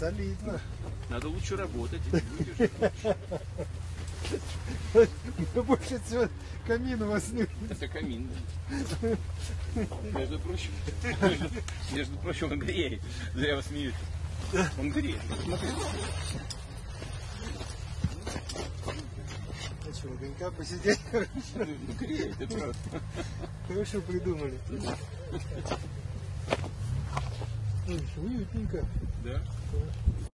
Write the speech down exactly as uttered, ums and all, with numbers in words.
Солидно. Надо лучше работать. И будешь лучше. Больше всего камин у вас нет. Это камин, да. Между прочим, между, между прочим, он греет. Зря вы смеетесь. Он греет. Смотрите. А что, огонька посидеть? Ну, греет, это правда. Хорошо придумали. Уютненько. Да.